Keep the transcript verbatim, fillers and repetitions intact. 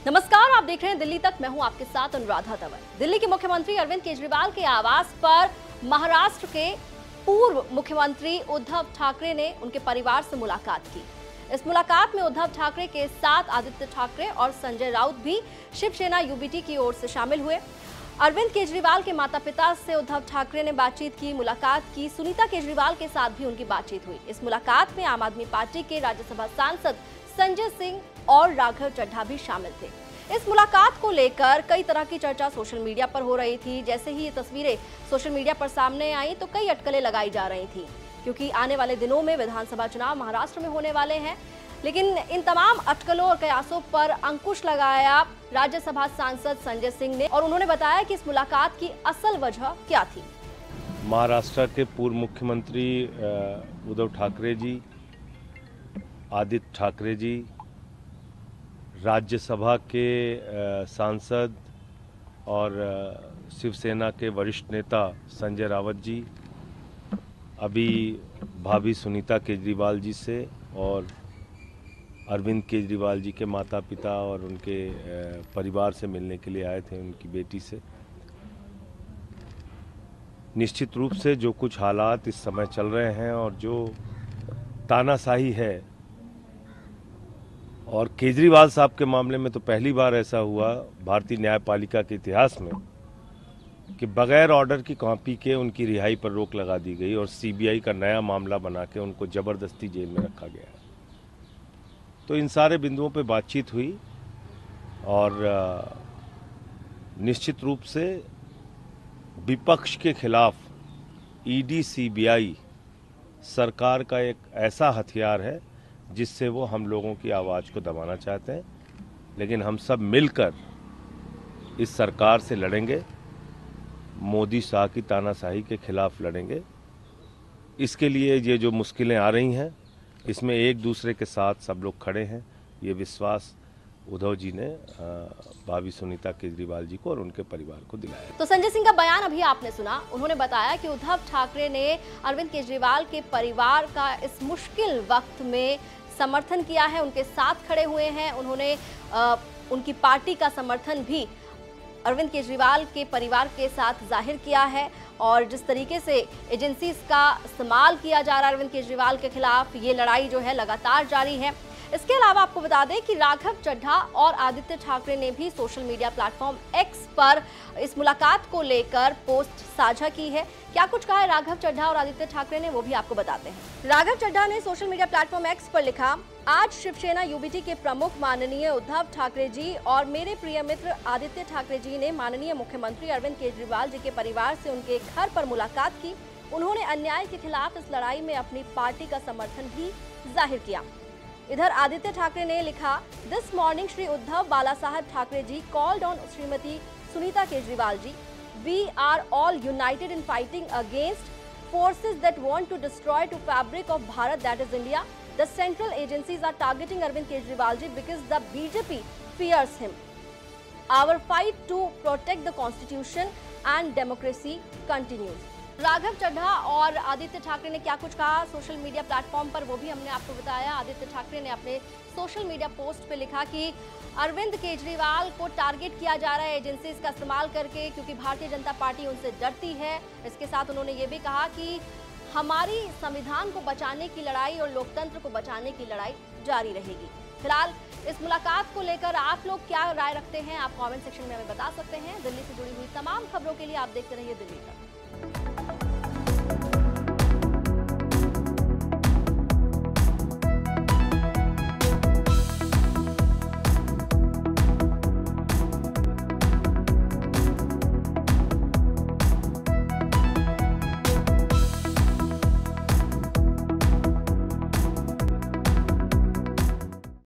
नमस्कार, आप देख रहे हैं दिल्ली तक। मैं हूं आपके साथ अनुराधा तंवर। दिल्ली के मुख्यमंत्री अरविंद केजरीवाल के आवास पर महाराष्ट्र के पूर्व मुख्यमंत्री उद्धव ठाकरे ने उनके परिवार से मुलाकात की। इस मुलाकात में उद्धव ठाकरे के साथ आदित्य ठाकरे और संजय राउत भी शिवसेना यूबीटी की ओर से शामिल हुए। अरविंद केजरीवाल के माता पिता से उद्धव ठाकरे ने बातचीत की, मुलाकात की। सुनीता केजरीवाल के साथ भी उनकी बातचीत हुई। इस मुलाकात में आम आदमी पार्टी के राज्यसभा सांसद संजय सिंह और राघव चड्ढा भी शामिल थे। इस मुलाकात को लेकर कई तरह की चर्चा सोशल मीडिया पर हो रही थी। जैसे ही ये तस्वीरें सोशल मीडिया पर सामने आई तो कई अटकलें लगाई जा रही थी, क्योंकि आने वाले दिनों में विधानसभा चुनाव महाराष्ट्र में होने वाले हैं। लेकिन इन तमाम अटकलों और कयासों पर अंकुश लगाया राज्यसभा सांसद संजय सिंह ने, और उन्होंने बताया कि इस मुलाकात की असल वजह क्या थी। महाराष्ट्र के पूर्व मुख्यमंत्री उद्धव ठाकरे जी, आदित्य ठाकरे जी, राज्यसभा के सांसद और शिवसेना के वरिष्ठ नेता संजय राउत जी, अभी भाभी सुनीता केजरीवाल जी से और अरविंद केजरीवाल जी के माता पिता और उनके परिवार से मिलने के लिए आए थे, उनकी बेटी से। निश्चित रूप से जो कुछ हालात इस समय चल रहे हैं और जो तानाशाही है, और केजरीवाल साहब के मामले में तो पहली बार ऐसा हुआ भारतीय न्यायपालिका के इतिहास में कि बगैर ऑर्डर की कॉपी के उनकी रिहाई पर रोक लगा दी गई और सीबीआई का नया मामला बना के उनको जबरदस्ती जेल में रखा गया। तो इन सारे बिंदुओं पे बातचीत हुई और निश्चित रूप से विपक्ष के खिलाफ ईडी सीबीआई सरकार का एक ऐसा हथियार है जिससे वो हम लोगों की आवाज़ को दबाना चाहते हैं। लेकिन हम सब मिलकर इस सरकार से लड़ेंगे, मोदी शाह की तानाशाही के खिलाफ लड़ेंगे। इसके लिए ये जो मुश्किलें आ रही हैं, इसमें एक दूसरे के साथ सब लोग खड़े हैं। ये विश्वास उद्धव जी ने भाभी सुनीता केजरीवाल जी को और उनके परिवार को दिलाया। तो संजय सिंह का बयान अभी आपने सुना। उन्होंने बताया कि उद्धव ठाकरे ने अरविंद केजरीवाल के परिवार का इस मुश्किल वक्त में समर्थन किया है, उनके साथ खड़े हुए हैं। उन्होंने आ, उनकी पार्टी का समर्थन भी अरविंद केजरीवाल के परिवार के साथ जाहिर किया है। और जिस तरीके से एजेंसीज का इस्तेमाल किया जा रहा है अरविंद केजरीवाल के खिलाफ, ये लड़ाई जो है लगातार जारी है। इसके अलावा आपको बता दें कि राघव चड्ढा और आदित्य ठाकरे ने भी सोशल मीडिया प्लेटफॉर्म एक्स पर इस मुलाकात को लेकर पोस्ट साझा की है। क्या कुछ कहा है राघव चड्ढा और आदित्य ठाकरे ने, वो भी आपको बताते हैं। राघव चड्ढा ने सोशल मीडिया प्लेटफॉर्म एक्स पर लिखा, आज शिवसेना यूबीटी के प्रमुख माननीय उद्धव ठाकरे जी और मेरे प्रिय मित्र आदित्य ठाकरे जी ने माननीय मुख्यमंत्री अरविंद केजरीवाल जी के परिवार से उनके घर पर मुलाकात की। उन्होंने अन्याय के खिलाफ इस लड़ाई में अपनी पार्टी का समर्थन भी जाहिर किया। इधर आदित्य ठाकरे ने लिखा, this morning Shri Uddhav Bala Saheb Thackeray ji called on Shrimati Sunita Kejriwal ji, we are all united in fighting against forces that want to destroy to fabric of Bharat, that is India. The central agencies are targeting Arvind Kejriwal ji because the B J P fears him. Our fight to protect the constitution and democracy continues. Raghav Chadha और आदित्य ठाकरे ने क्या कुछ कहा social media platform पर, वो भी हमने आपको बताया। आदित्य ठाकरे ने अपने सोशल मीडिया पोस्ट पे लिखा कि अरविंद केजरीवाल को टारगेट किया जा रहा है एजेंसीज का इस्तेमाल करके, क्योंकि भारतीय जनता पार्टी उनसे डरती है। इसके साथ उन्होंने ये भी कहा कि हमारी संविधान को बचाने की लड़ाई और लोकतंत्र को बचाने की लड़ाई जारी रहेगी। फिलहाल इस मुलाकात को लेकर आप लोग क्या राय रखते हैं, आप कमेंट सेक्शन में हमें बता सकते हैं। दिल्ली से जुड़ी हुई तमाम खबरों के लिए आप देखते रहिए दिल्ली तक।